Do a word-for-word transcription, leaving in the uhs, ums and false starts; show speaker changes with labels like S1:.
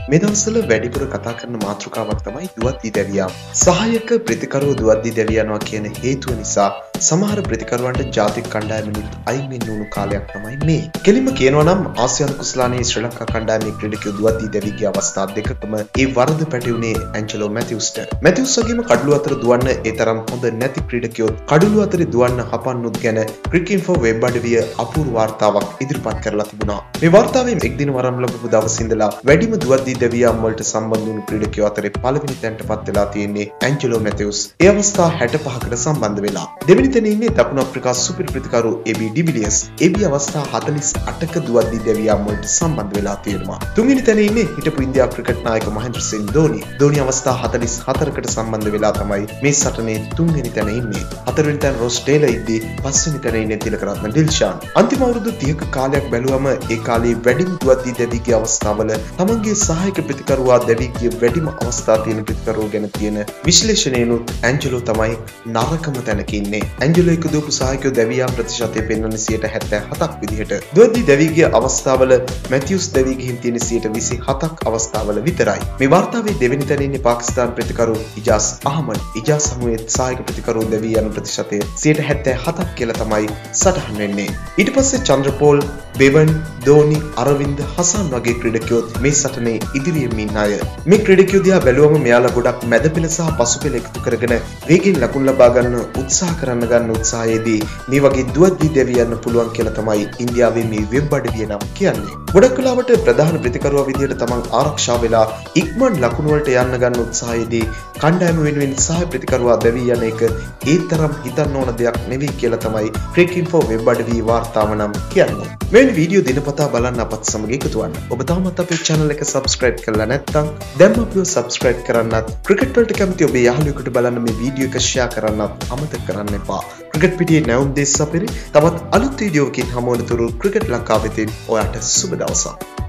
S1: මේ දවස්වල වැඩිපුර කතා කරන මාතෘකාවක් තමයි දුවද්දි දැවියා. සහායක ප්‍රතිකරුව දුවද්දි දැවියනවා කියන හේතුව නිසා සමහර ප්‍රතිකරුවන්ට ජාතික කණ්ඩායමෙනුත් අයින් වෙන්න උණු කාලයක් තමයි මේ. කෙලින්ම කියනවා නම් ආසියානු කුසලානයේ ශ්‍රී ලංකා කණ්ඩායමේ ක්‍රීඩකයෝ දුවද්දි දැවිගේ අවස්ථා දෙකකම ඒ වරද පැටවුනේ ඇන්ජලෝ මැතිව්ස්ට. මැතිව්ස් වගේම කඩළු අතර දුවන්න ඒ තරම් හොඳ නැති ක්‍රීඩකයෝ කඩළු අතරේ දුවන්න හපන්නුත් ගැන ක්‍රිකට් ෆෝ වෙබ් අඩවිය අපූර්ව වාර්තාවක් ඉදිරිපත් කරලා තිබුණා. මේ වාර්තාවේ එක් දින වරම් ලැබපු දවස් ඉඳලා වැඩිම දුවද්දි දැවියාම් වලට සම්බන්ධ වුණු ක්‍රීඩකයෝ අතරේ පළවෙනි තැනටපත් වෙලා තියෙන්නේ ඇන්ජලෝ මැතිව්ස්. ඒ අවස්ථා හැටපහකට සම්බන්ධ වෙලා. දෙවෙනි තැනේ ඉන්නේ දකුණු අප්‍රිකා සුපිරි ප්‍රතිකරු ඒබී ඩිවිලියර්ස්. ඒබී අවස්ථා හතළිස් අටක දුවද්දි දැවියාම් වලට සම්බන්ධ වෙලා තියෙනවා. තුන්වෙනි තැනේ ඉන්නේ හිටපු ඉන්දියානු ක්‍රිකට් නායක මහෙන්ද්‍ර සිං ධෝනි. ධෝනි අවස්ථා හතළිස් හතරකට සම්බන්ධ වෙලා තමයි මේ සටනේ තුන්වෙනි තැන ඉන්නේ. හතරවෙනි තැන රොස් ටේලර් ඉද්දී පස්වෙනි තැන ඉන්නේ තිලකරත්න ඩිල්ෂාන්. අන්තිම අවුරුදු තිහක කාලයක් බැලුවම ඒ කාලේ වැඩිම දුවද්දි දැවිගේ අවස්ථාවල තමන්ගේ සහායක ප්‍රතිකරුවා දැවිගේ වැඩිම අවස්ථා තියෙන ප්‍රතිකරුවෝ ගැන තියෙන විශ්ලේෂණයනොත් ඇන්ජලෝ තමයි නරකම තැනක ඉන්නේ. ඇන්ජලෝ එක දූපු සහායකයෝ දැවියාම් ප්‍රතිශතය පෙන්වන්නේ සියයට හැත්තෑ හතක් විදිහට. දුවද්දි දැවිගේ අවස්ථාවල මැතිව්ස් දැවිගෙන් තියෙන සියයට විසි හතක් අවස්ථාවල විතරයි. මේ වාර්තාවේ දෙවෙනි තැන ඉන්නේ පාකිස්තාන ප්‍රතිකරු ඉජාස් අහමඩ්. ඉජාස් සමුවේ සහායක ප්‍රතිකරුවෝ දැවී යන ප්‍රතිශතය සියයට හැත්තෑ හතක් කියලා තමයි සටහන් වෙන්නේ. ඊට පස්සේ චන්ද්‍රපෝල්, බෙවන්, ධෝනි, අරවින්ද, හසන් වගේ ක්‍රීඩකයෝ මේ සටනේ ඉදිරියෙන් ඉන්න අය. මේ ක්‍රීඩකයෝ දිහා බැලුවම මෙයාලා ගොඩක් මැද පෙළ සහ පසු පෙළ එකතු කරගෙන වේගෙන් ලකුණු ලබා ගන්න උත්සාහ කරන්න ගන්න උත්සාහයේදී මේ වගේ දුවද්දි දැවී යන්න පුළුවන් කියලා තමයි ඉන්දියාවේ මේ වෙබ් අඩවිය නම් කියන්නේ. ගොඩක් වෙලාවට ප්‍රධාන ප්‍රතිකරුවා විදියට තමන් ආරක්ෂා වෙලා ඉක්මන් ලකුණු වලට යන්න ගන්න උත්සාහයේදී කණ්ඩායම වෙනුවෙන් සහාය ප්‍රතිකරුවා දැවී යන එක ඒ තරම් හිතන්න ඕන දෙයක් නෙවෙයි කියලා තමයි ක්‍රිකට් ෆෝ වෙබ් අඩවියේ වාර්තාව නම් කියන්නේ. මේ වීඩියෝ දිනපතා බලන්න අපත් සමග එකතු වෙන්න. ඔබ තාමත් අපේ channel එක subscribe කරලා නැත්නම් දැන්ම අපිව subscribe කරන්නත්, ක්‍රිකට් වලට කැමති ඔබේ යාළුවෙකුට බලන්න මේ වීඩියෝ එක share කරන්නත් අමතක කරන්න එපා. ක්‍රිකට් පිටියේ නැවුම් දේශ අපිරි තවත් අලුත් වීඩියෝවකින් හමු වන තුරු ක්‍රිකට් ලංකාවෙතින් ඔයාට සුබ දවසක්.